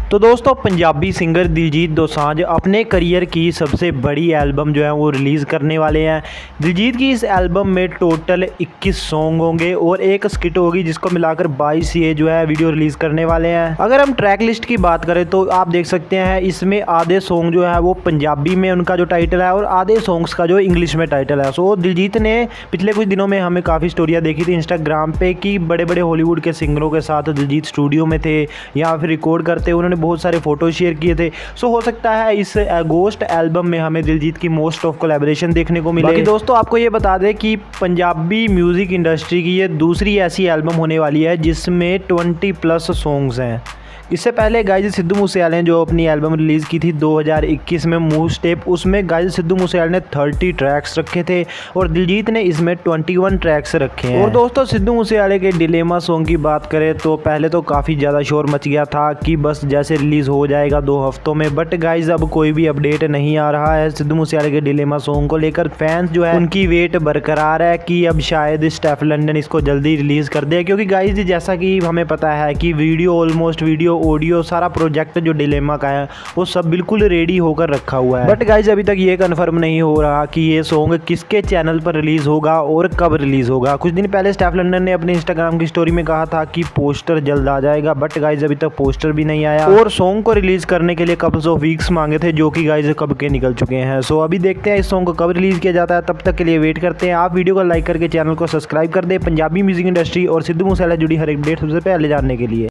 तो दोस्तों पंजाबी सिंगर दिलजीत दोसांझ अपने करियर की सबसे बड़ी एल्बम जो है वो रिलीज़ करने वाले हैं। दिलजीत की इस एल्बम में टोटल 21 सॉन्ग होंगे और एक स्किट होगी जिसको मिलाकर 22 ये जो है वीडियो रिलीज़ करने वाले हैं। अगर हम ट्रैक लिस्ट की बात करें तो आप देख सकते हैं इसमें आधे सॉन्ग जो है वो पंजाबी में उनका जो टाइटल है और आधे सॉन्ग्स का जो इंग्लिश में टाइटल है। सो दिलजीत ने पिछले कुछ दिनों में हमें काफ़ी स्टोरियाँ देखी थी इंस्टाग्राम पे कि बड़े बड़े हॉलीवुड के सिंगरों के साथ दिलजीत स्टूडियो में थे या फिर रिकॉर्ड करते उन्होंने बहुत सारे फ़ोटो शेयर किए थे। सो हो सकता है इस गोस्ट एल्बम में हमें दिलजीत की मोस्ट ऑफ कोलैबोरेशन देखने को मिले। बाकी दोस्तों आपको ये बता दें कि पंजाबी म्यूज़िक इंडस्ट्री की ये दूसरी ऐसी एल्बम होने वाली है जिसमें 20+ सॉन्ग्स हैं। इससे पहले गाइज सिद्धू मूसेवाले ने जो अपनी एल्बम रिलीज़ की थी 2021 में मूव स्टेप, उसमें गाइज सिद्धू मूसेवाले ने 30 ट्रैक्स रखे थे और दिलजीत ने इसमें 21 ट्रैक्स रखे हैं। और दोस्तों सिद्धू मूसेवाले के डिलेमा सॉन्ग की बात करें तो पहले तो काफ़ी ज़्यादा शोर मच गया था कि बस जैसे रिलीज़ हो जाएगा 2 हफ्तों में, बट गाइज अब कोई भी अपडेट नहीं आ रहा है सिद्धू मूसेवाले के डिलेमा सॉन्ग को लेकर। फैंस जो है उनकी वेट बरकरार है कि अब शायद स्टेफ लंडन इसको जल्दी रिलीज़ कर दे, क्योंकि गाइज जैसा कि हमें पता है कि वीडियो ऑडियो सारा प्रोजेक्ट जो डिलेमा का है वो सब बिल्कुल रेडी होकर रखा हुआ है। बट गाइज अभी तक ये कंफर्म नहीं हो रहा कि ये सॉन्ग किसके चैनल पर रिलीज़ होगा और कब रिलीज़ होगा। कुछ दिन पहले स्टेफ लंडन ने अपने इंस्टाग्राम की स्टोरी में कहा था कि पोस्टर जल्द आ जाएगा, बट गाइज अभी तक पोस्टर भी नहीं आया और सॉन्ग को रिलीज़ करने के लिए कपल्स ऑफ वीक्स मांगे थे जो कि गाइज कब के निकल चुके हैं। सो अभी देखते हैं इस सॉन्ग को कब रिलीज़ किया जाता है, तब तक के लिए वेट करते हैं। आप वीडियो को लाइक करके चैनल को सब्सक्राइब कर दें पंजाबी म्यूजिक इंडस्ट्री और सिद्धू मूसेवाला जुड़ी हर एक अपडेट सबसे पहले जानने के लिए।